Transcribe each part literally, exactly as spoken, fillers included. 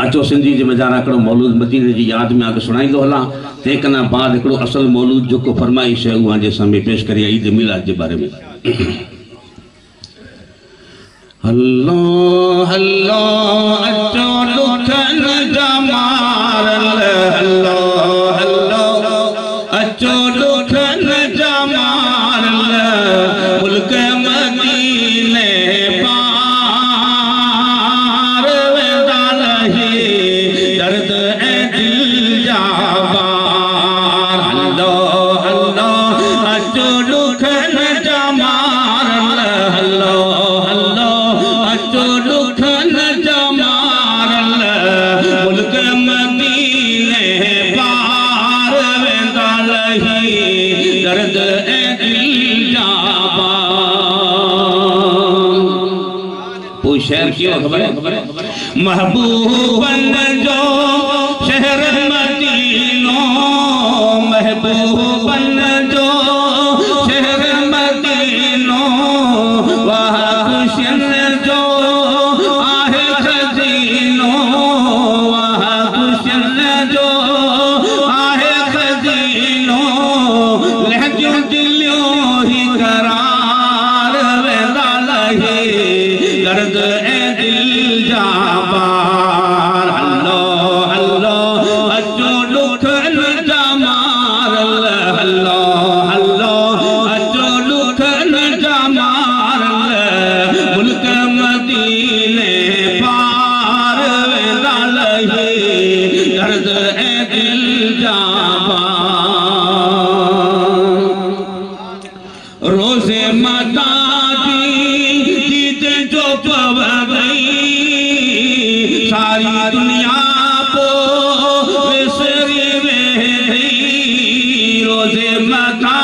अचो सिंधी जे मजारा करो मौलूद मदीने जी याद में आगे सुनाईंदो हला ते कना बाद एकड़ो असल मौलूद जो को फरमाइश है उहा जे सामने पेश करिया ईद मिलाद के बारे में। अल्लाह अल्लाह अचो लुठन जमार अल्लाह अल्लाह अचो लुठन जमार मुल्क मदीने पार वेंदा लही दर्द ए दिल जाबार अल्लाह अल्लाह अचो लुठन जमार अल्लाह अल्लाह अचो लुठन जमार मुल्क मदीने पार वेंदा लही दर्द ए दिल जाबार। कोई शहर क्यों खबर है महबूबन जो शहर मदीनो महबूबन जो शहर मदीनो वह खुशियन जो आहे खजीनो वह खुशियन जो आहे खजीनो लहजो दिलियो ही करार वेंदा लही दर्द ए दिल जाबार अल्लाह अल्लाह अचो लुठन जमार अल्लाह अल्लाह अचो लुठन जमार मुल्क मदीने पार वेंदा लही दर्द ए दिल जाबार। रोज़े मता जो पव गई सारी दुनिया को विसरी वेही रोज़े मथा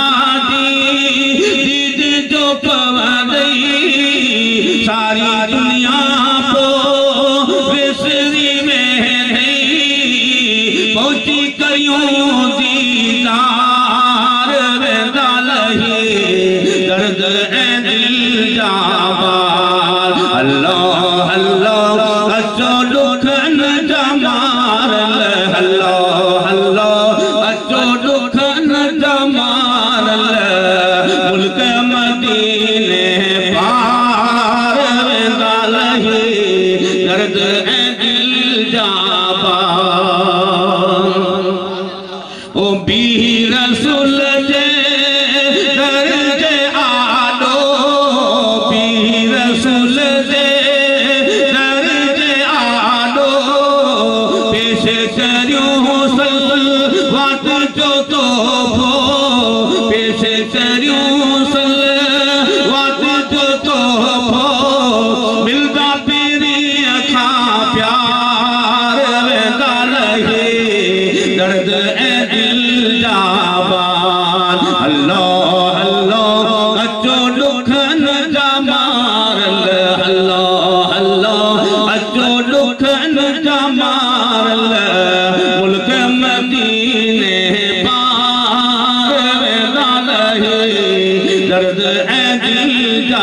दीद जो पव गई सारी दुनिया को विसरी वेही पहुंची कयूं दीदार वेंदा लही दर्द ए दिल जाबार अल्लाह अल्लाह अचो लुठन जमार अल्लाह अल्लाह अचो लुठन जमार मुल्क मदीने पार वेंदा लही दर्द ए दिल जाबार। ओ बी रसूल जे दर्जे आलो बी रसूल जे दर्जे आलो पेश करियो सलवात जो तो भो पेश करियो सलवात जो तो भो मिलदा पीरी अखा प्यार वेंदा लही दर्द ए दिल जाबार अल्लाह अल्लाह अचो लुठन जमार अल्लाह अल्लाह अचो लुठन जमार मुल्क मदीने पार वेंदा लही दर्द ए दिल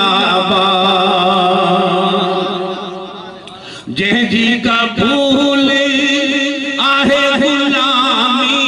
जाबार। जंहिंजी कबूल आहे गुलामी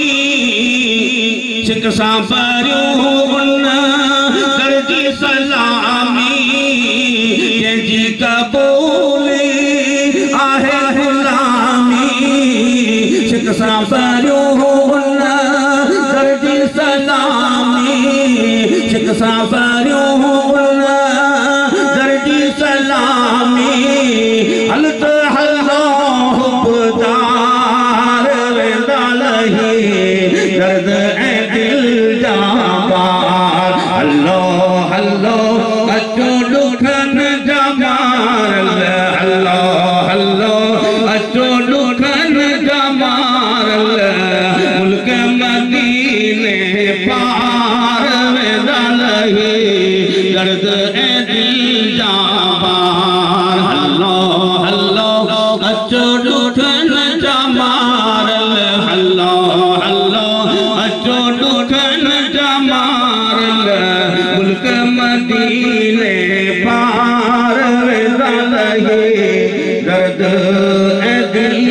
सिक सां भरियो उन करजी सलामी जंहिंजी कबूल आहे गुलामी सिक सां भरियो उन करजी सलामी सिक सां भरियो उन करजी सलामी हल त अल्लाह पुदार वेंदा लही दर्द ए दिल जाबार अल्लाह अल्लाह अचो लुठन जमार अल्लाह अल्लाह अचो लुठन जमार मुल्क मदीने पार वेंदा लही दर्द ए दिल जाबार अल्लाह अल्लाह अचो लुठन जमार अल्लाह अल्लाह अचो लुठन जमार मुल्क मदीने पार वेंदा लही दर्द ए दिल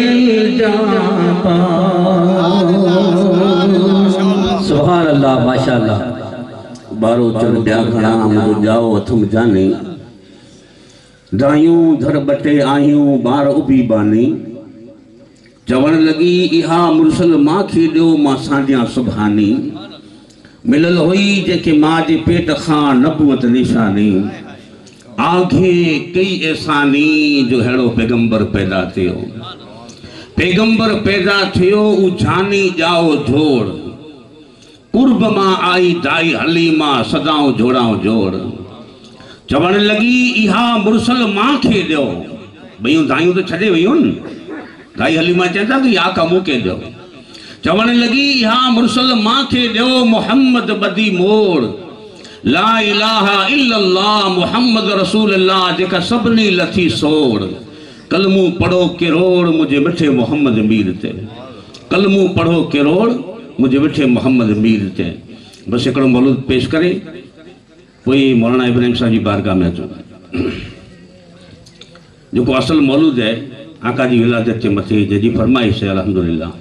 बारो चढ़ ब्या घड़ा मुझो जाओ अथम जानी दायूं धर बटे आयूं बार उबी बानी चवण लगी इहा मुरसल मां खे ॾियो मां सांडियां सुभानी मिलल हुई जेके मां जे पेट खां नबूवत निशानी आगे कई एसानी जो हेड़ो पैगंबर पैदा थियो पैगंबर पैदा थियो उ जानी जाओ जोड़ कुर्ब मां आई दाई हलीमा सदाऊं जोड़ाऊं जोड़ चवण लगी इहा मुरसल मां खे ॾियो भई दायूं तो छॾे वयूं दाई हलीमा चवंदा कि या का मूंखे ॾियो चवण लगी इहा मुरसल मां खे ॾियो मोहम्मद बदी मोड़ ला इलाहा इल्लल्लाह मुहम्मद रसूलुल्लाह जेका सभनी लथी सोड़ कलमू पढ़ो किरोड़ मुझे मिठे मोहम्मद मीर ते कलमू पढ़ो किरोड़ मुझे मिठे मोहम्मद मीर ते बस हिकिड़ो मौलूद पेश करे पोइ मौलाना इब्राहिम साहब जी बारगाह में अचो जो असल मौलूद है आका जी विलादत के मथे जजी फरमाइश है अल्हम्दुलिल्लाह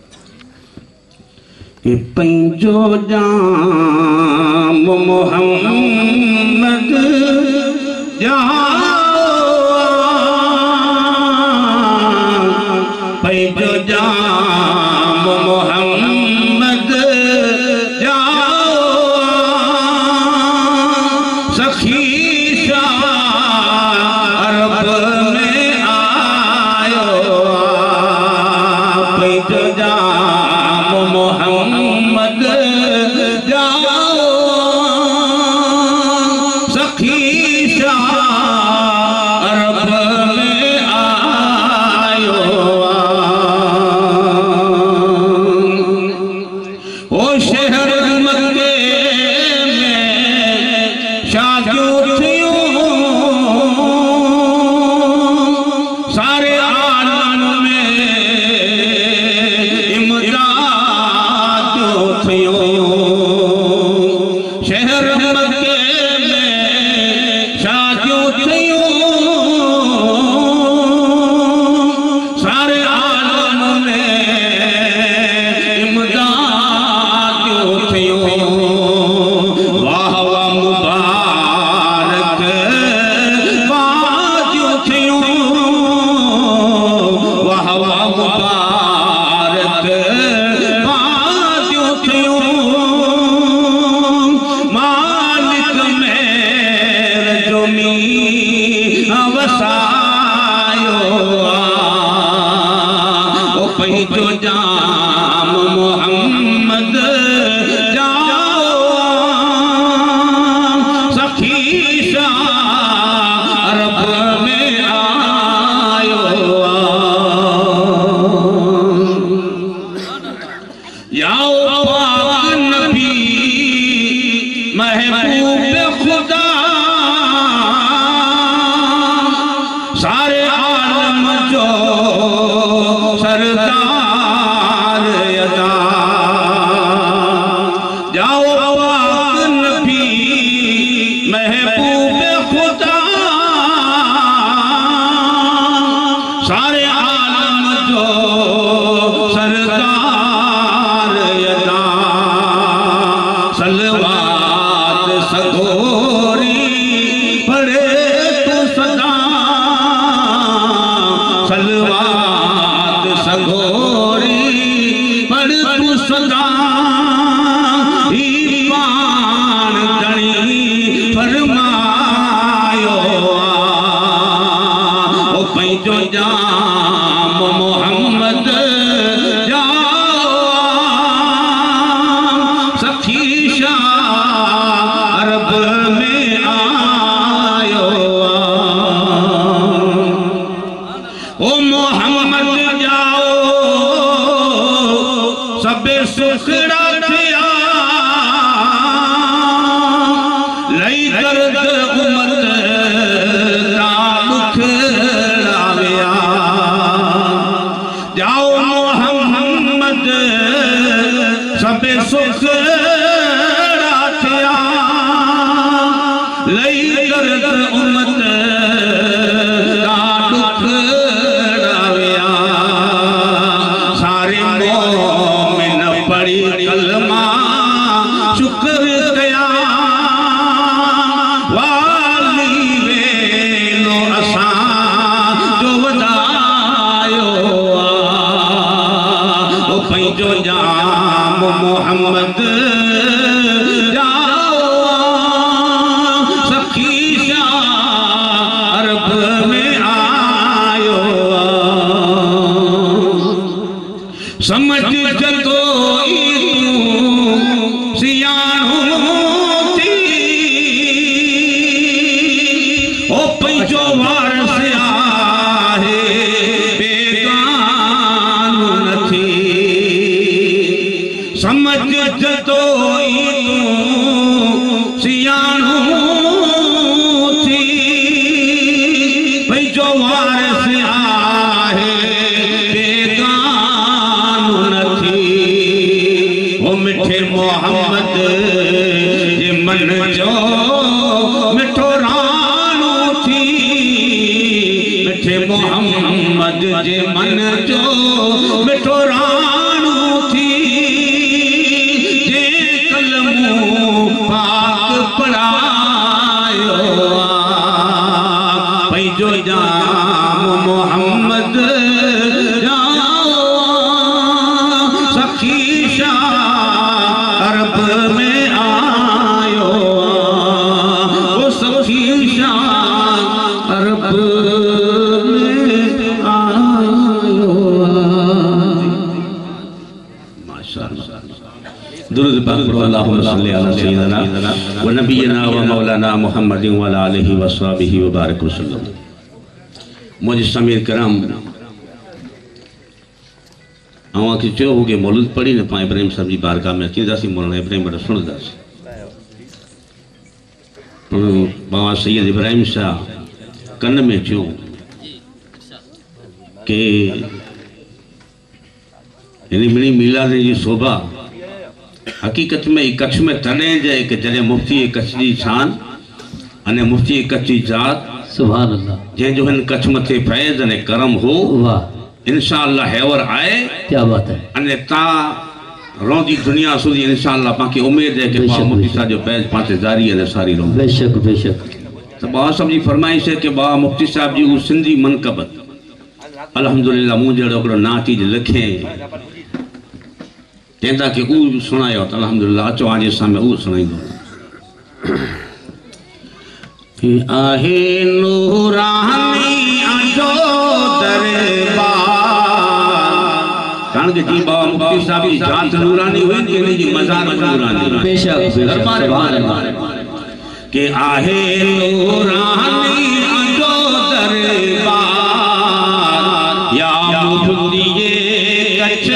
कि पंजो जाम मोहम्मद पंजो जाम मोहम्मद सखी अरब में आयो पंजो जाम मोहम्मद जाओ सखी अरब में आयो ओ शहर मक्के में शादियों थियूं सारे आलम में इमदाद थियूं शहर मक्के में शादियों थियूं सारे आलम में इमदाद थियूं वाह वाह मुबारक बाजू थियूं वाह वाह मुबारक बाजू थियूं मालिक मेर जुमी वसायो ओ पंहिंजो जाम मोहम्मद जाओ सखी अरब में आयो याओ पाक नबी महबूब खुदा सारे आलम जो सरदार अदा जाओ पाक नबी महबूब खुदा सारे आलम जो सरदार अदा सलवात सगोरी पढ़े तू सदा सलवात सगोरी पढ़ तू सदा ही पान गणी फरमायो ओ पंहिंजो जाम मोहम्मद जाओ सखी अरब में आयो ओ मोहम्मद जाओ सबे सुखड़ा थिया लई दर्द उमत दा दुख लाविया जाओ मोहम्मद सबे सुखड़ा थिया लई दर्द उमत दा दुख लाविया सारे मोमिन पढ़ी कलमा शुक्र कया पंहिंजो जाम मोहम्मद जाओ सखी शाह अरब में आयो समझ जतो सियाणो थी ओ पंहिंजो वारस आहे बेगानो नथी समझ जतो सियाणो थी पंहिंजो वारस आहे बेगानो नथी ओ मिठे मोहम्मद जे मन जो मिठो राणो थी मिठे मोहम्मद जे मन जो मिठो राणो थी जे कलमो पाक पढ़ायो पंहिंजो जाम मोहम्मद जाओ सखी शाह अरब में आयो वो सखी शाह अरब में आयो माशाअल्लाह दुरूद पाक पढ़ो अल्लाहुम्मा सल्ली अला सय्यिदना व नबियना व मौलाना मुहम्मदिन व अला आलिहि व अस्हाबिहि व बारिक वसल्लम मुझे समीर करम अवां खे चयो हो कि मौलूद पढ़ी न पाण इब्राहिम साहब जी बारगाह में अचींदासीं मौलाना इब्राहिम वटि सुणंदासीं पर बाबा सैयद इब्राहिम शाह कन में चयो कि हिन मिणी मीलाद जी शोभा हकीकत में ई कच्छ में तॾहिं जाए कि जॾहिं मुफ्ती कच्छ जी शान अने मुफ्ती कच्छ जी जात सुभान अल्लाह जंहिंजो हिन कच्छ मथे फैज़ अने करम हो वाह इंशाअल्लाह हैवर आए क्या बात है अने ता रोंदी दुनिया सुधी इंशाअल्लाह पाके उम्मीद है कि बाबा मुफ्ती साहब जो फैज़ पाते जारी है सारी रों बेशक बेशक तो बाबा साहब जी फरमाइश है कि बाबा मुफ्ती साहब जी वो सिंधी मनकबत अल्हम्दुलिल्लाह मुंहिंजो जहिड़ो हिकिड़ो नाती लिखे चवंदा कि उहो सुणायो त अल्हम्दुलिल्लाह अचो आज सामने उहो सुणाईंदो आहे नूरानी आजो दरबार कारण के जी बाबा मुफ्ती साहब की जात नूरानी हुई कि नहीं जी मजार नूरानी बेशक दरबार के आहे नूरानी आजो दरबार या मुफ्ती कच्छ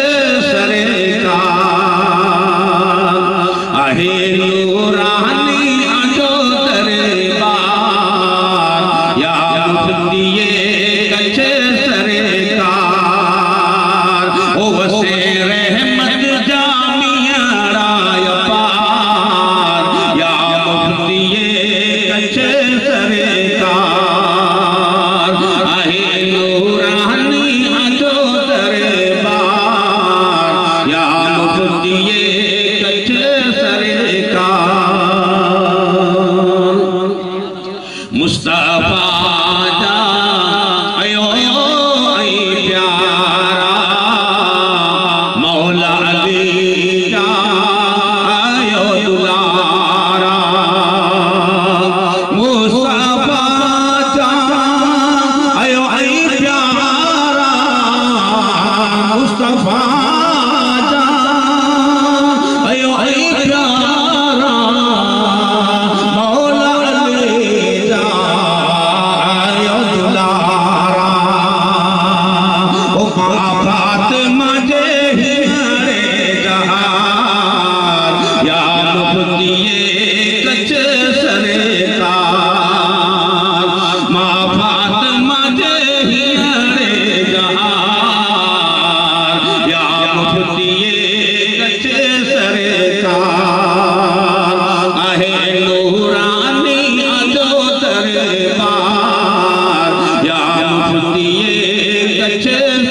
सरकार आहे नूरानी आजो दरबार या मुफ्ती कच्छ सरकार ओ वसे रहमत जामियाड़ा पार या मुफ्ती कच्छ सरकार आहे नूरानी आजो दरबार या मुफ्ती कच्छ सरकार मुस्तफा जा आयो आई प्यारा मौला अली जा आयो दुलारा मुस्तफा जा आयो आई प्यारा मुस्तफा जा आयो आई प्यारा मौला अली जा आयो दुलारा ओ फातिमा जे हीरे जहान या मुफ्ती कच्छ सरकार मां फातिमा जे हीरे जहान या मुफ्ती कच्छ सरकार आहे नूरानी आजो दरबार या मुफ्ती कच्छ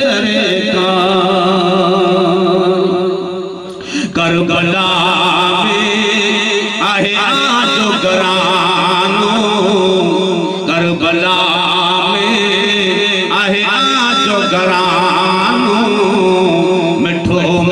सरकार करबला में आहे आजो घरानो करबला में आहे आजो घरानो मिठो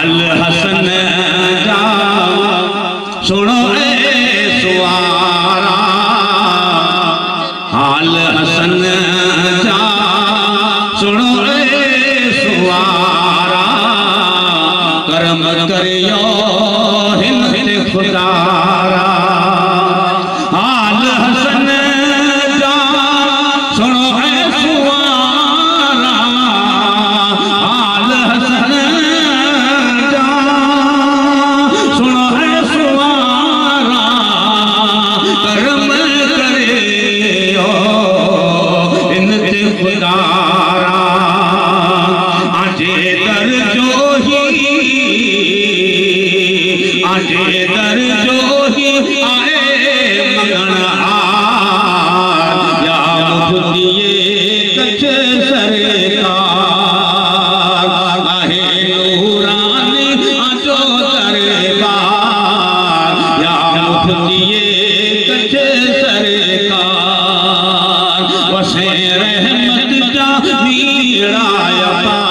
हाल हसन जा सुनो ए सुवारा हाल हसन जा सुनो ए सुवारा करम करियो हिंद खुदारा हाल हसन जा सुनो ए सुवारा हाल हसन जा सुनो ए सुवारा करम करियो हिंद खुदारा आजे दर जो ही आजे दर जो ही आए मगन आ या मुझे कछ सरकार आहे नूरानी आजो दरबार या मुझे कछ सरकार वसे रहमत जा नीड़ा